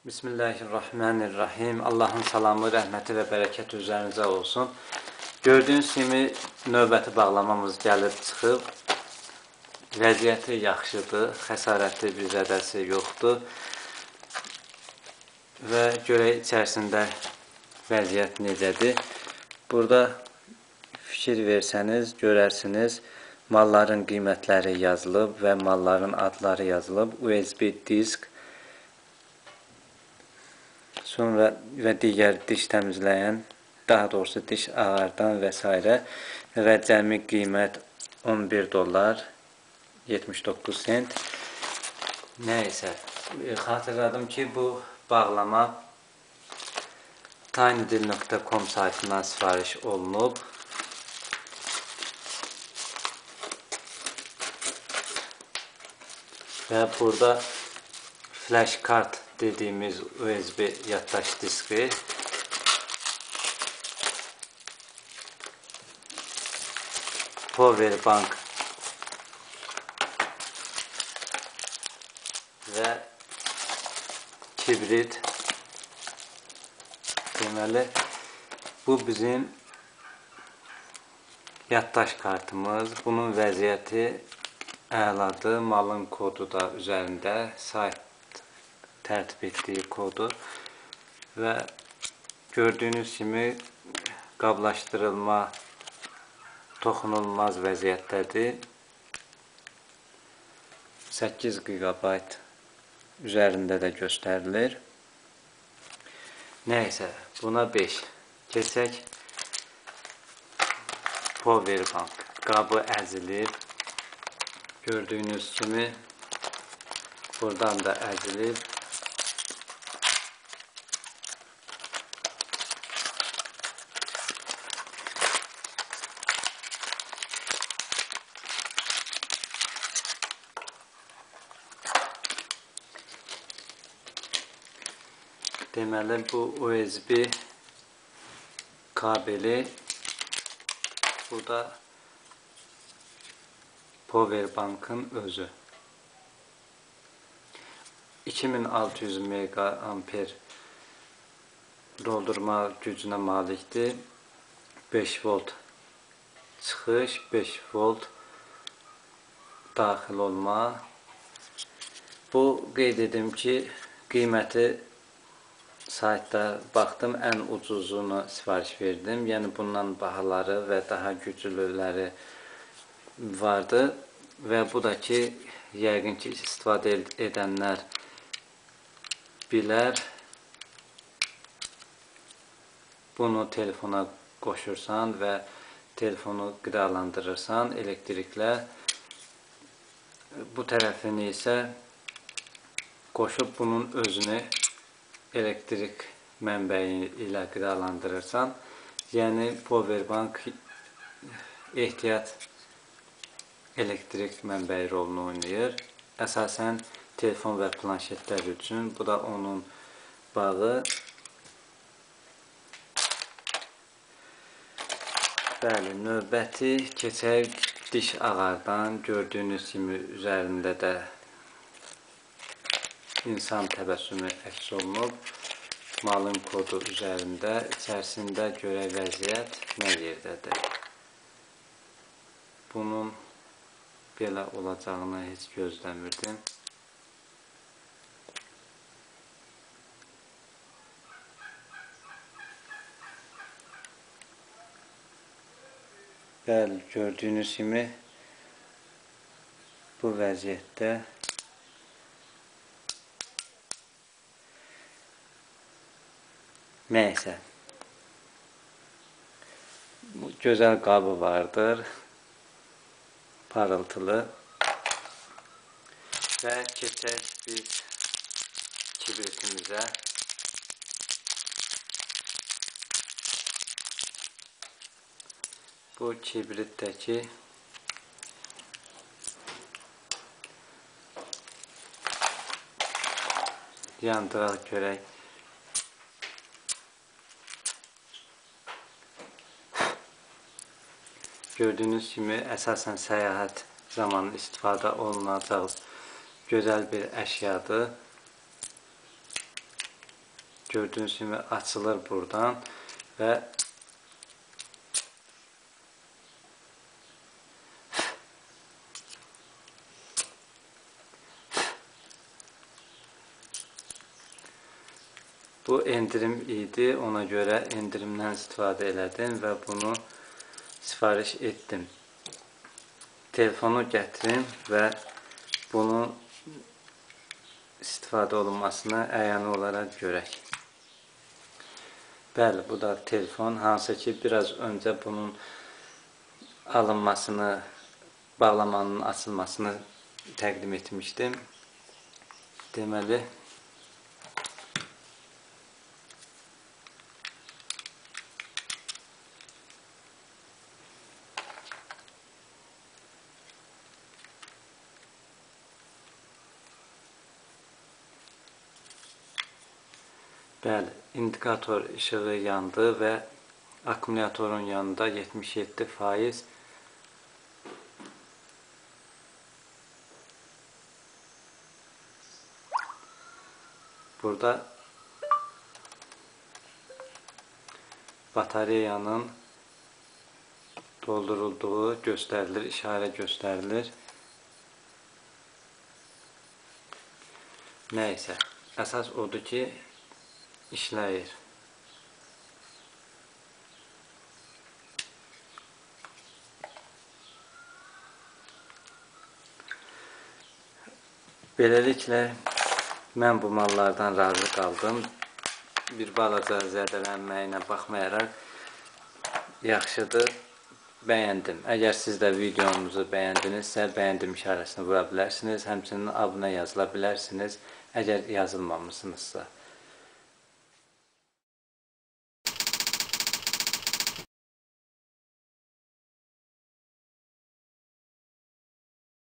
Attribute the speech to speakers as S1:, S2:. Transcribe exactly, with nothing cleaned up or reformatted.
S1: Bismillahirrahmanirrahim. Allah'ın salamı, rəhməti və bərəkəti üzərinizə olsun. Gördüyünüz kimi növbəti bağlamamız gəlib çıxıb. Vəziyyəti yaxşıdır, xəsarəti bir zədəsi yoxdur. Və görək içərisində vəziyyət necədir. Burada fikir versəniz, görərsiniz, malların qiymətləri yazılıb və malların adları yazılıb. U S B disk, sonra və digər diş təmizləyən, daha doğrusu diş ağardan və s. və cəmi qiymət on bir dollar yetmiş doqquz sent. Nəysə, xatırladım ki, bu bağlama tinydeal nöqtə com saytından sifariş olunub. Və burada flash kart dediyimiz U S B yaddaş diski, power bank və kibrit. Deməli, bu bizim yaddaş kartımız. Bunun vəziyyəti əladır. Malın kodu da üzərində, sayt tərtib etdiyi kodu və gördüyünüz kimi qablaşdırılma toxunulmaz vəziyyətdədir. səkkiz giqabayt üzərində də göstərilir. Nəysə, buna beş. Keçək power bank. Qabı əzilib. Gördüyünüz kimi buradan da əzilib. Deməli, bu U S B kabeli, bu da power bankın özü. iki min altı yüz meqaamper doldurma gücünə malikdir. beş volt çıxış, beş volt daxil olma. Bu, qeyd edim ki, qiyməti saytda baxdım, ən ucuzunu sifariş verdim. Yəni, bundan bahaları və daha güclüləri vardı. Və bu da ki, yəqin ki, istifadə edənlər bilər. Bunu telefona qoşursan və telefonu qidalandırırsan elektriklə. Bu tərəfini isə qoşub bunun özünü elektrik mənbəyi ilə qidalandırırsan. Yəni, powerbank ehtiyat elektrik mənbəyi rolunu oynayır. Əsasən, telefon və planşetlər üçün. Bu da onun bağı. Bəli, növbəti keçək diş ağardan. Gördüyünüz kimi üzərində də insan təbəssümü əks olunub. Malın kodu üzərində, içərisində görək vəziyyət nə yerdədir. Bunun belə olacağını heç gözləmirdim. Bəli, gördüyünüz kimi bu vəziyyətdə nəysə, gözəl qabı vardır, parıltılı və keçək biz kibritimizə. Bu kibritdəki yandıraq görək. Gördüyünüz kimi əsasən səyahət zamanı istifadə olunacaq gözəl bir əşyadır. gördüyünüz kimi açılır buradan və bu endirim idi, ona görə endirimdən istifadə elədim və bunu sifariş etdim. Telefonu gətirim və bunun istifadə olunmasını əyani olaraq görək. Bəli, bu da telefon, hansı ki biraz öncə bunun alınmasını, bağlamanın açılmasını təqdim etmişdim. Deməli, bəli, indikator işığı yandı və akkumulyatorun yanında yetmiş yeddi faiz burada batareyanın doldurulduğu göstərilir, işarə göstərilir. Nəysə, əsas odur ki, işləyir. Beləliklə, mən bu mallardan razı qaldım. Bir balaca zədələnməyinə baxmayaraq yaxşıdır, bəyəndim. Əgər siz də videomuzu bəyəndinizsə, bəyəndim işarəsini vura bilərsiniz. Həmçinin abunə yazıla bilərsiniz, əgər yazılmamışsınızsa.